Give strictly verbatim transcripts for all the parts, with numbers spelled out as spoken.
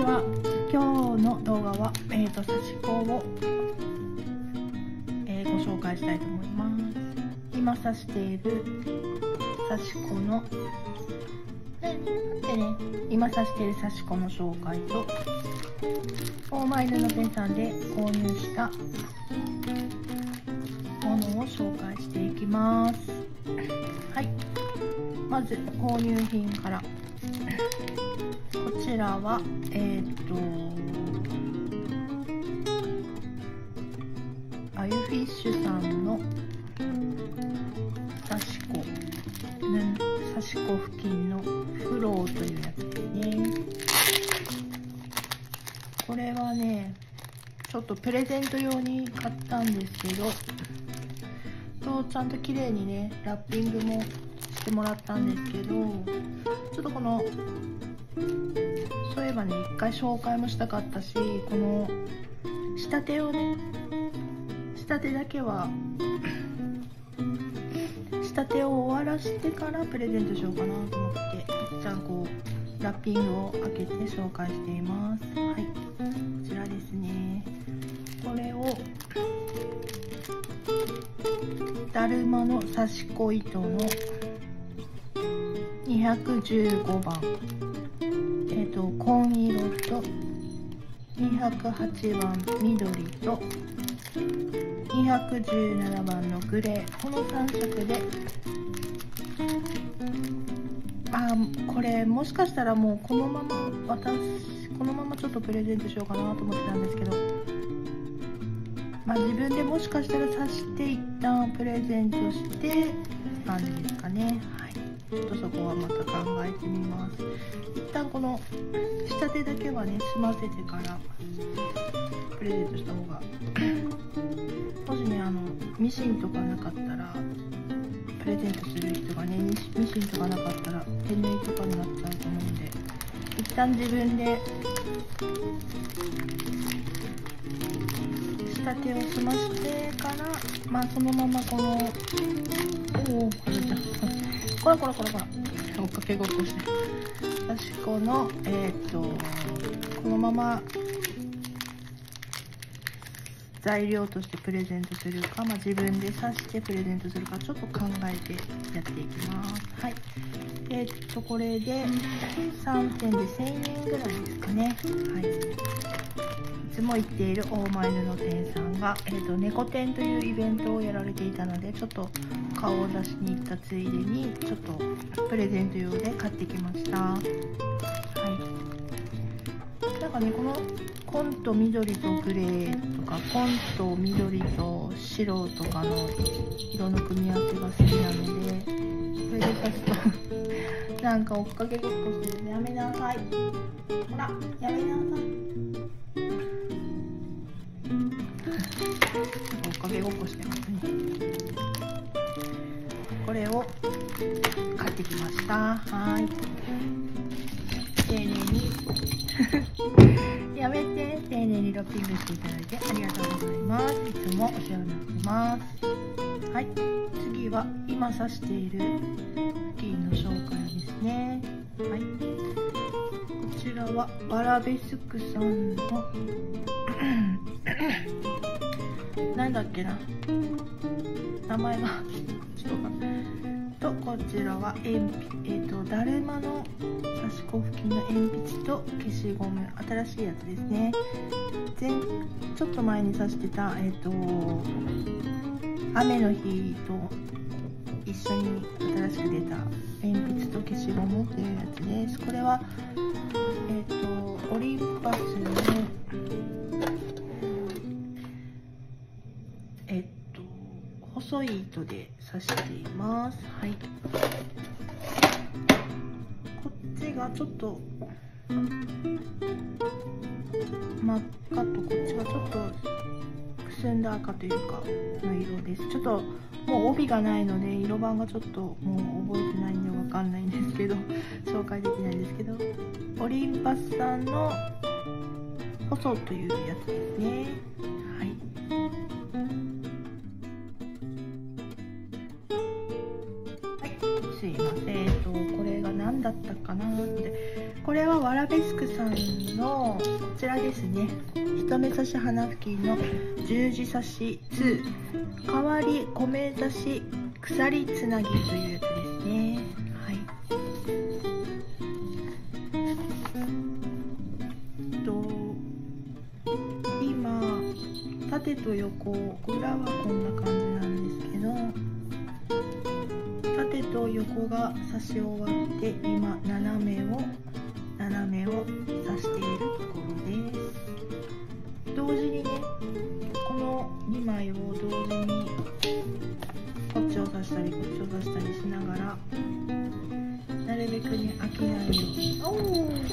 ちは。今日の動画は、えーと、刺し子を、えー、ご紹介したいと思います。今刺している刺し子の、ね、でね、今刺している刺し子の紹介と、大前布ペンさんで購入したものを紹介していきます。はい。まず購入品から。こちらはえっとあゆフィッシュさんの刺し子刺し子付近のフローというやつですね。これはね、ちょっとプレゼント用に買ったんですけど、とちゃんと綺麗にねラッピングもしてもらったんですけど、ちょっとこのそういえばね、一回紹介もしたかったし、この仕立てをね仕立てだけは仕立てを終わらしてからプレゼントしようかなと思って、一旦こうラッピングを開けて紹介しています。はい、こちらですね。これをだるまの刺し子糸のにひゃくじゅうごばん、えっと紺色とにひゃくはちばん緑とにひゃくじゅうななばんのグレー、このさんしょくで、あこれもしかしたらもうこのまま私このままちょっとプレゼントしようかなと思ってたんですけど、まあ自分でもしかしたら刺して一旦プレゼントして感じですかね。はい、ちょっとそこはまた考えてみます。一旦この仕立てだけはね済ませてからプレゼントした方がもしねあのミシンとかなかったら、プレゼントする人がねミシンとかなかったら手縫いとかになっちゃうと思うんで、一旦自分で仕立てを済ましてから、まあそのままこのおおこれじゃこらこらこらこら追っかけごっこして刺し子のえっとこのまま材料としてプレゼントするか、まあ、自分で刺してプレゼントするかちょっと考えてやっていきます。はい、えっとこれでさんてんでせんえんぐらいですかね。はい、いつも行っている大前布店さんが、えー、と猫店というイベントをやられていたので、ちょっと顔を出しに行ったついでにちょっとプレゼント用で買ってきました。はい、なんかねこの紺と緑とグレーとか紺と緑と白とかの色の組み合わせが好きなので、それで刺すとなんか追っかけごっこしてる。やめなさい、ほらやめなさい追っかけごっこしてますね。これを買ってきました。はい、丁寧にやめて丁寧にラッピングしていただいてありがとうございます。いつもお世話になってます。はい、次は今刺している布巾の紹介ですね。はい、こちらはバラベスクさんのなんだっけな名前がちょっとかと、こちらは鉛筆、えーと、だるまの刺し子付近の鉛筆と消しゴム、新しいやつですね。前ちょっと前に刺してた、えーと、雨の日と一緒に新しく出た鉛筆と消しゴムというやつです。これは、えーと、オリンパスのえっと細い糸で刺しています。はい、こっちがちょっと真っ赤と、こっちがちょっとくすんだ赤というかの色です。ちょっともう帯がないので色番がちょっともう覚えてないんでわかんないんですけど紹介できないんですけど、オリンパスさんの細というやつですね。はい、すいません、えっとこれが何だったかなで、これはワラベスクさんのこちらですね、一目刺し花吹きの十字刺しに代わり米刺し鎖つなぎというやつですね。はい。と今縦と横裏はこんな感じなんですけど、縦と横が刺し終わって今斜めを斜めを刺しているところです。同時にね、このにまいを同時にこっちを刺したりこっちを刺したりしながら、なるべくね飽きないように、おー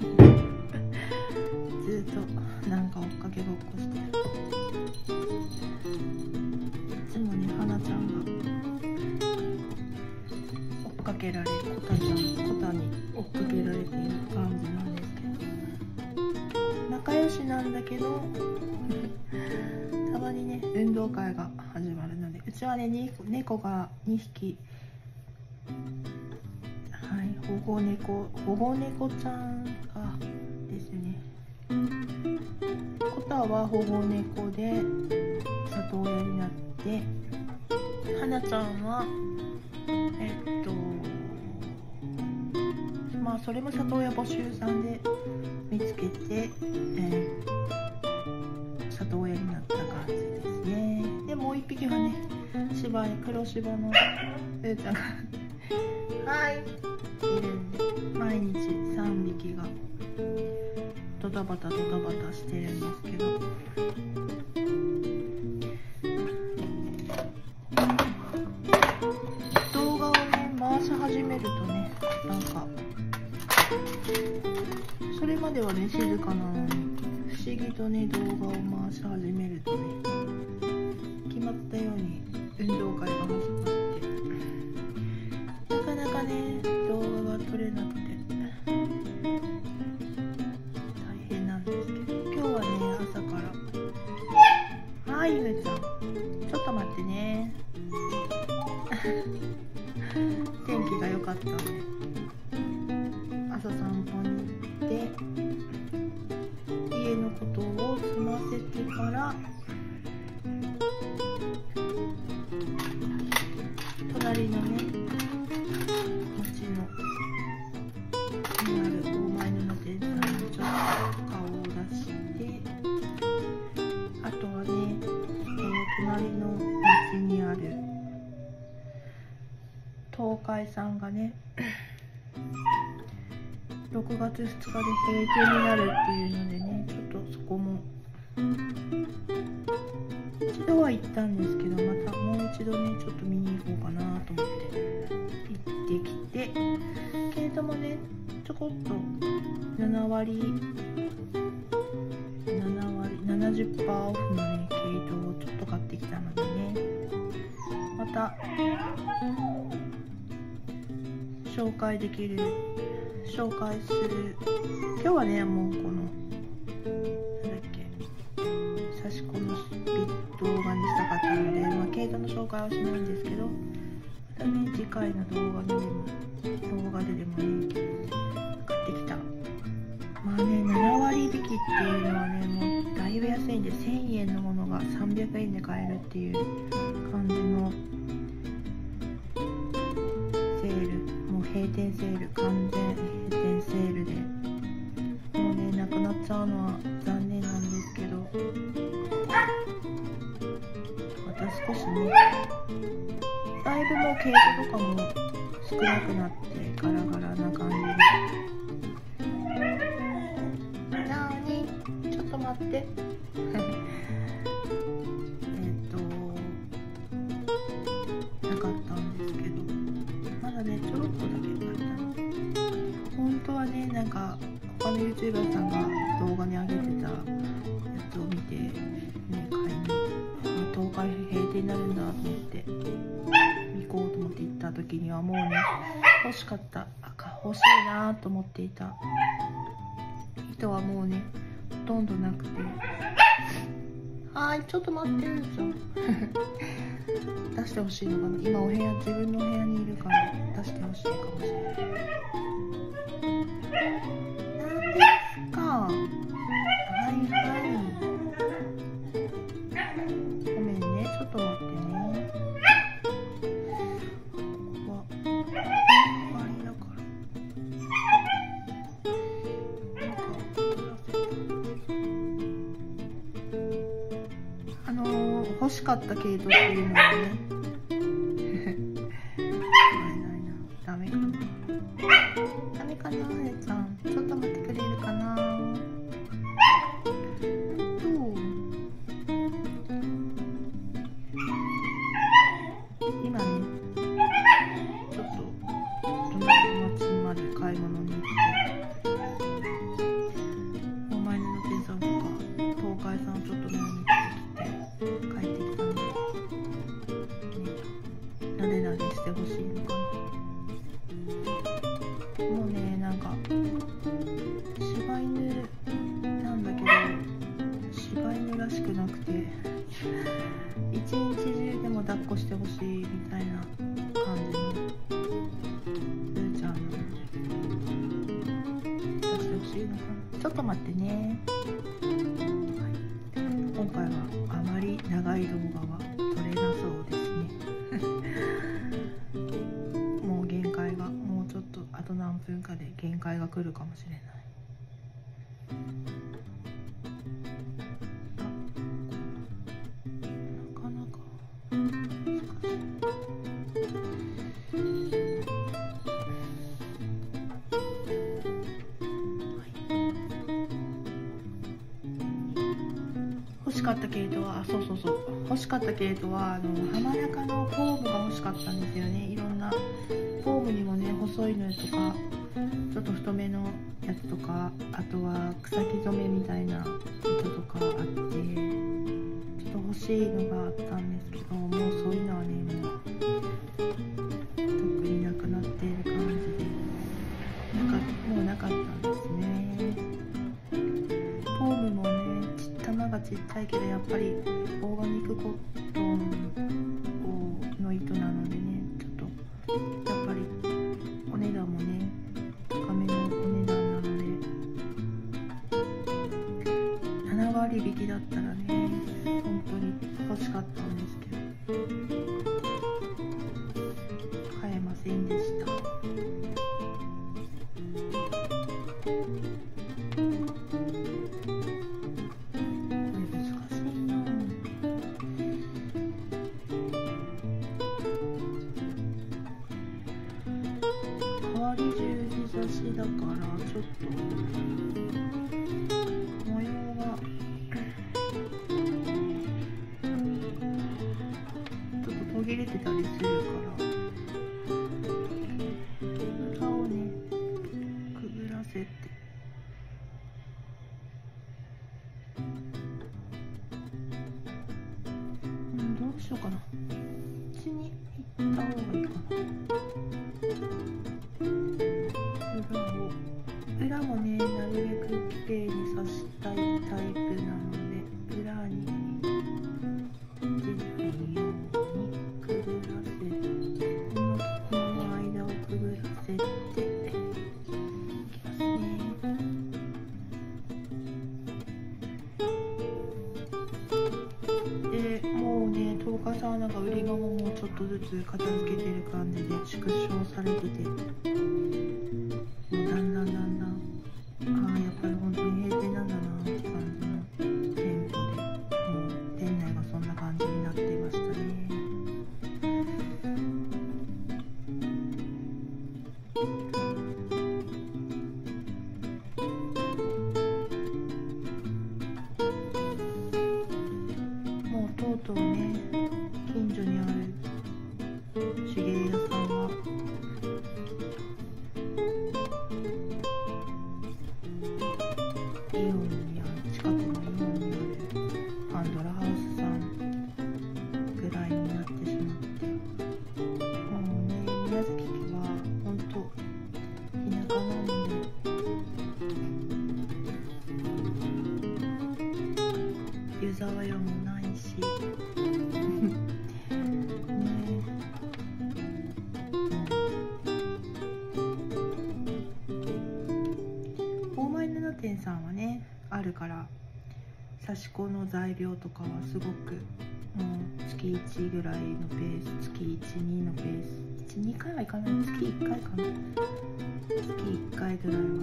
ずっとなんか追っかけごっこしてる。いつもね花ちゃんが追っかけられる、コタちゃんコタに追っかけられている感じなんですけど、仲良しなんだけどたまにね運動会が始まるので、うちはね猫がにひき、はい、保護猫保護猫ちゃんがですね、コタは保護猫で里親になって、花ちゃんはえっとまあそれも里親募集さんで見つけて、えー、里親になった感じですね。でもう一匹はね、柴犬黒柴のルーちゃんがはいいるんで、毎日さんびきがドタバタドタバタしてるんですけど、動画をね回し始めるとね、なんかそれまではね静かなのに、不思議とね動画を回し始めるとね、決まったように運動会が始まって、なかなかね動画が撮れなくて大変なんですけど、今日はね朝からはい、ゆめちゃんちょっと待ってね天気が良かったので朝散歩に行って、家のことを済ませてから隣のね町のにある大前の店さんにちょっと顔を出して、あとはね、この隣の町にある東海さんがねろくがつふつかで閉店になるっていうのでね、ちょっとそこも一度は行ったんですけど、またもう一度ねちょっと見に行こうかなと思って行ってきて、毛糸もねちょこっとななわりななわり ななじゅっパーセント オフのね毛糸をちょっと買ってきたのでね、また紹介できる紹介する。今日はねもうこのなんだっけ差し込む動画にしたかったので、まあ、毛糸の紹介はしないんですけど、またね次回の動画ででも動画ででもね買ってきた。まあねななわり引きっていうのはねもうだいぶ安いんで、せんえんのものがさんびゃくえんで買えるっていう感じのセール、もう閉店セール、完全閉店セールで、もうねなくなっちゃうのは残念なんですけど、また少しねだいぶもう毛糸とかも少なくなってガラガラな感じで、なーにちょっと待ってえっとなかったんですけど、まだねちょろっとだけあったの。本当はねなんか他の YouTuber さんが動画に上げてたやつを見てね買いに、あ東海閉店になるんだと思って行こうと思って行った時にはもうね欲しかった赤欲しいなと思っていた糸はもうねほとんどなくて、はーいちょっと待ってるじゃん出してほしいのかな、今お部屋自分のお部屋にいるから出してほしいかもしれない。 ですか。はいはい。ごめんね、ちょっと待ってね。ここは終わりだから。なんかあのー、欲しかった毛糸っていうのはね。ダメかな。ダメかな、はやちゃん。ちょっと待ってくれるかな。どう？今ね、ちょっと隣の町まで買い物に行って、お参りの手さんとか東海さんをちょっと見に行ってきて帰ってきたんで、ね、なでなでしてほしいのかな。もうね、なんか柴犬なんだけど柴犬らしくなくて、一日中でも抱っこしてほしいみたいな感じのルーちゃんなんで、出してほしいのかな。ちょっと待ってね、はい、今回はあまり長い動画は撮れなそうですね。もう限界が、もうちょっとあと何分かで限界が来るかもしれない。あ、なかなか難しい。はい、欲しかった毛糸は、あ、そうそうそう、欲しかった毛糸はあの浜中のフォームが欲しかったんですよね。いろんなフォームにもね、細いのとかちょっと太めのやつとか、あとは草木染めみたいな糸とかあって、ちょっと欲しいのがあったんですけど、もうそういうのはね、もう特になくなっている感じで、なんかもうなかったんですね。フォームもね、ち玉がちっちゃいけど、やっぱりオーガニックコットンの糸なのでね、ちょっとやっぱりお値段もね、高めのお値段なので、ななわり引きだったらね、本当に欲しかったんですけど、買えませんでした。差しだからちょっと模様がちょっと途切れてたりするから裏をねくぐらせて、うん、どうしようかな。こっちに行った方がいいかな。裏もね、なるべくきれいに刺したいタイプなので、裏に出ないようにくぐらせて、この木の間をくぐらせていきますね。で、もうね、十日さんはなんか売り場ももうちょっとずつ片付けてる感じで縮小されてて、もうだんだんだんだん、ああやっぱり本当に閉店なんだなって感じの店舗で、もう店内がそんな感じになっていましたね。もうとうとうね、近所にある手芸屋さんはイオンにある、近くのイオンにあるパンドラハウスさんぐらいになってしまって、もうね、宮崎は本当田舎なので、湯沢屋もないしね、 さんはねあるから、刺し子の材料とかはすごくもう月いちぐらいのペース、月いち、にのペース、いち、にかいはいかない、月いっかいかな、月いっかいぐらいは行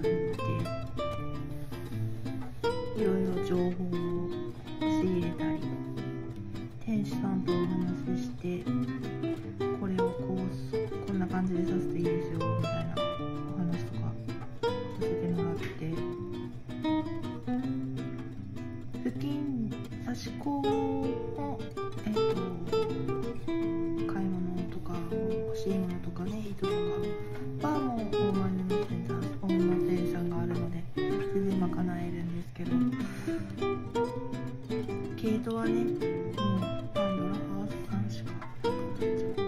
っていろいろ情報を仕入れたり、店主さんとお話しして、これをこうこんな感じで刺すといいですよみたいなお話とかさせてもらって、布巾刺し子をえっ、ー、と買い物とか欲しいものとかね、糸とかはもう大間の店さん大間店さんがあるので全然賄えるんですけど、毛糸はねもうパンドラハウスさんしかなくなっちゃったか。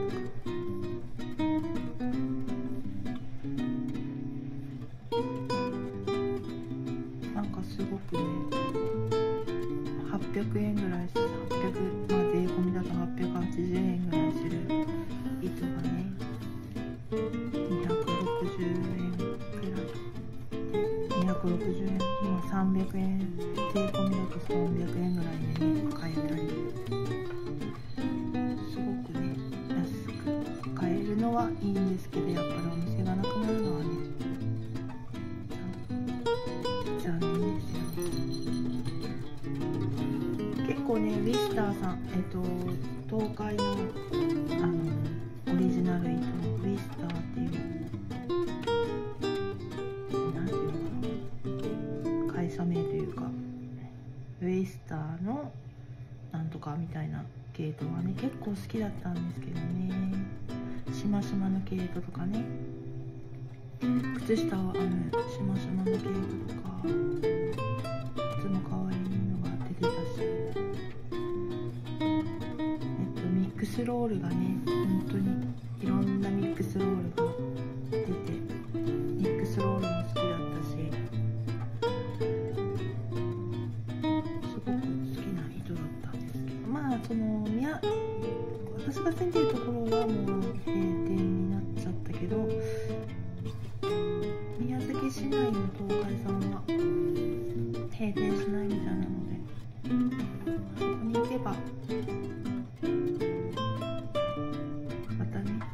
なんかすごくねはっぴゃくえんぐらいする、はっぴゃく、まあ、税込みだとはっぴゃくはちじゅうえんぐらいする糸がねにひゃくろくじゅうえんくらい、にひゃくろくじゅうえん、今さんびゃくえん、税込みだとさんびゃくえんぐらいでね買えたり、すごくね安く買えるのはいいんですけど、やっぱりお店がなくなるのはね残念ですよね。結構ねウィスターさん、えっと東海のあのオリジナル糸のウィスターっていうなんていうのかな、会社名というかウィスターのなんとかみたいな毛糸はね結構好きだったんですけどね、しましまの毛糸とかね、靴下を編むしましまの毛糸とかいつも可愛いのが出てたし、えっとミックスロールがね本当にいろんなミックスロールが出て、ミックスロールも好きだったし、すごく好きな糸だったんですけど、まあその宮私が住んでいるところはもう閉店になっちゃったけど、宮崎市内の東海さんは閉店しないみたいなので、そこに行けばまたね、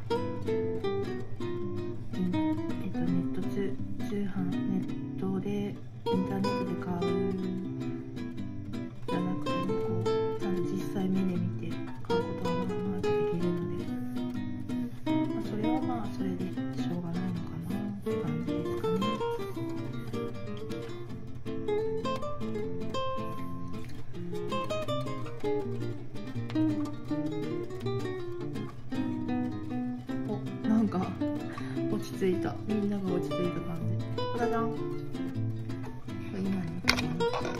えっと、ネット通通販、ネットでインターネットで買うじゃなくて、こうちゃんと実際目で見て買うことはまあまあできるので、まあ、それはまあそれでしょうがないのかなって感じですかね。お、なんか落ち着いた、みんなが落ち着いた感じ。小田さん、これ今ねちょっとごめんなさい。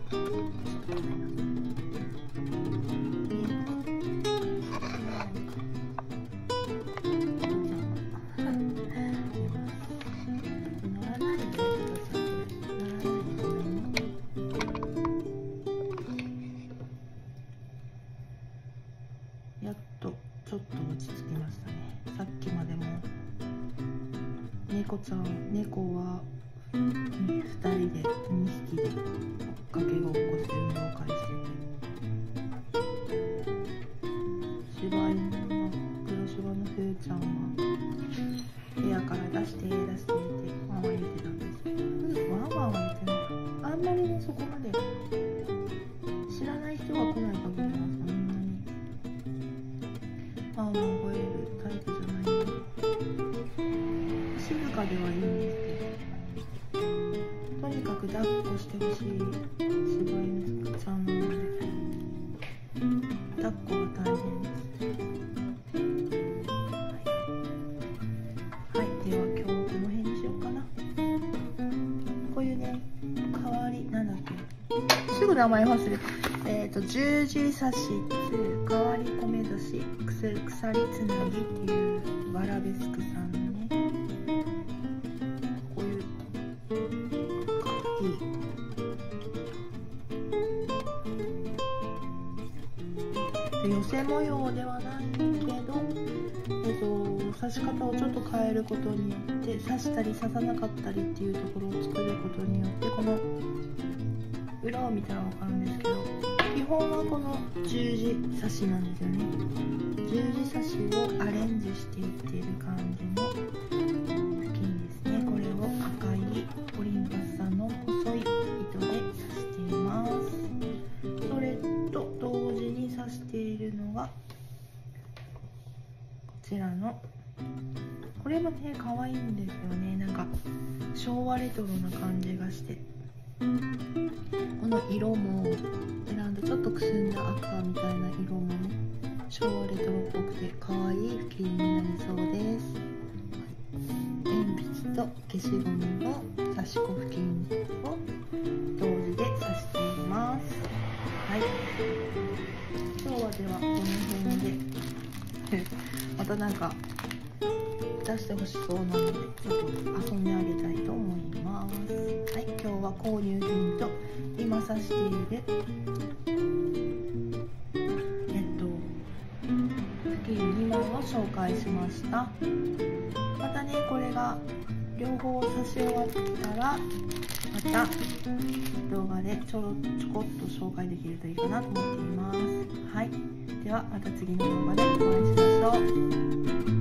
やっとちょっと落ち着きましたね。さっきまでも猫ちゃん、猫はふたりでにひきで追っかけごっこして運動会してて、柴犬の黒柴のふーちゃんは部屋から出して出してってワンワン言ってたんですけど、ワンワンは言ってない、あんまりねそこまで知らない人が来ない限りはそんなにワンワン吠えるタイプじゃないので、静かではいいんですけど、とにかく抱っこしてほしい柴犬ちゃんなので抱っこが大変です。はい、はい、では今日この辺にしようかな。こういうね代わりなんだっけ、すぐ名前忘れた。えっと十字刺しつ代わり米刺し鎖つなぎっていうわらべすくさんのね、こういうかわいいで寄せ模様ではないけど、えっと刺し方をちょっと変えることによって刺したり刺さなかったりっていうところを作ることによってこの裏を見たら分かるんですけど、基本はこの十字刺しなんですよね。十字刺しをアレンジしていっている感じの布巾ですね。これを赤いオリンパスさんの細い糸で刺しています。それと同時に刺しているのがこちらの、これもね可愛いんですよね。なんか昭和レトロな感じがして、この色も選んだちょっとくすんだ赤みたいな色もね昭和レトロっぽくて可愛い布巾になりそうです。鉛筆と消しゴムの刺し子布巾を同時で刺しています。はい、今日はではこの辺でまたなんか出してほしそうなのでちょっと遊んであげたいと思います。はい、今日は購入品と今刺しているえっと布巾にまいを紹介しました。またねこれが両方刺し終わったらまた動画でちょろちょこっと紹介できるといいかなと思っています。はい、ではまた次の動画でお会いしましょう。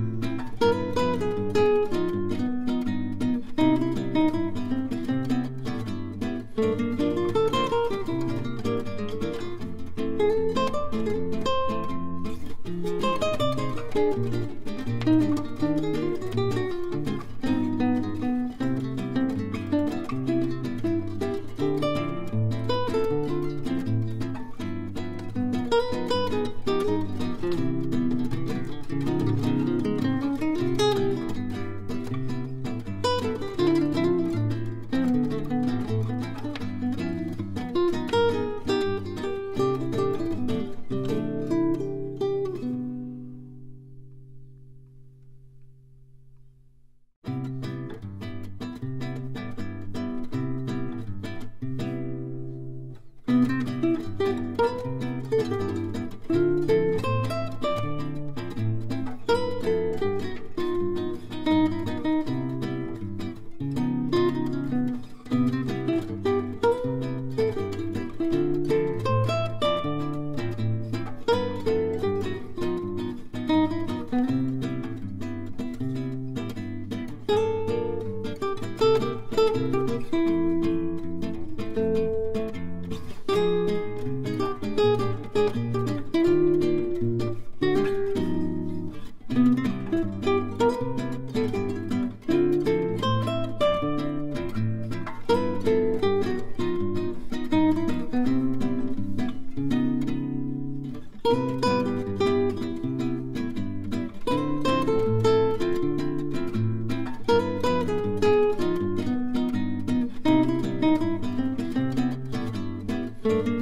うん。